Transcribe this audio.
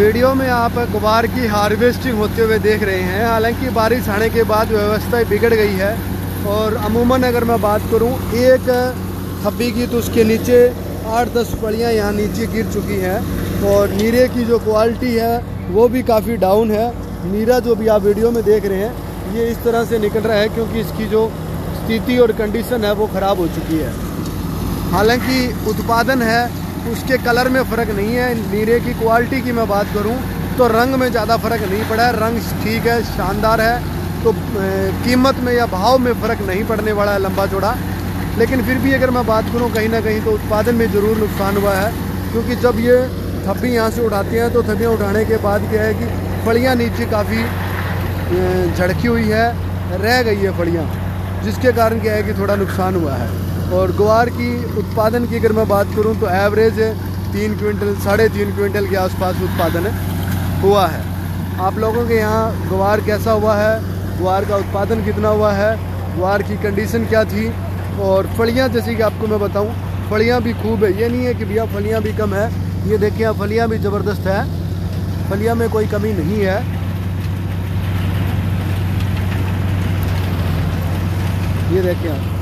Video में आप गुवार की हार्वेस्टिंग होते हुए देख रहे हैं। हालांकि बारिश आने के बाद व्यवस्था बिगड़ गई है और अमूमन अगर मैं बात करूं एक थब्बी की तो उसके नीचे 8-10 फलियाँ यहाँ नीचे गिर चुकी हैं और नीरे की जो क्वालिटी है वो भी काफ़ी डाउन है। नीरा जो भी आप वीडियो में देख रहे हैं ये इस तरह से निकल रहा है क्योंकि इसकी जो स्थिति और कंडीशन है वो ख़राब हो चुकी है। हालांकि उत्पादन है उसके कलर में फ़र्क नहीं है। नीरे की क्वालिटी की मैं बात करूं तो रंग में ज़्यादा फ़र्क नहीं पड़ा है, रंग ठीक है, शानदार है। तो कीमत में या भाव में फ़र्क नहीं पड़ने वाला है लंबा चौड़ा। लेकिन फिर भी अगर मैं बात करूं कहीं ना कहीं तो उत्पादन में ज़रूर नुकसान हुआ है क्योंकि जब ये थब्बी यहाँ से उठाते हैं तो थब्बियाँ उठाने के बाद क्या है कि फलियाँ नीचे काफ़ी झड़की हुई है, रह गई है फलियाँ, जिसके कारण क्या है कि थोड़ा नुकसान हुआ है। और ग्वार की उत्पादन की अगर मैं बात करूं तो एवरेज 3 क्विंटल 3.5 क्विंटल के आसपास उत्पादन हुआ है। आप लोगों के यहाँ ग्वार कैसा हुआ है, ग्वार का उत्पादन कितना हुआ है, ग्वार की कंडीशन क्या थी और फलियाँ जैसे कि आपको मैं बताऊं फलियाँ भी खूब है। ये नहीं है कि भैया फलियाँ भी कम है, ये देखिए आप फलियाँ भी ज़बरदस्त है, फलियाँ में कोई कमी नहीं है। ये देखिए आप